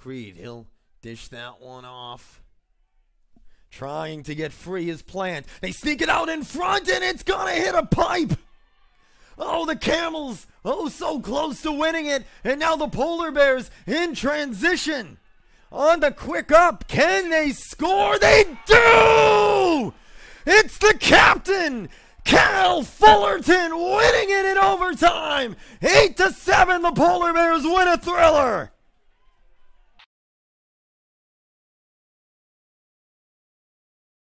Creed. He'll dish that one off. Trying to get free is Plant. They sneak it out in front, and it's gonna hit a pipe. Oh, the Camels, oh, so close to winning it. And now the Polar Bears in transition. On the quick up, can they score? They do! It's the captain, Cal Fullerton, winning it in overtime. 8-7, the Polar Bears win a thriller.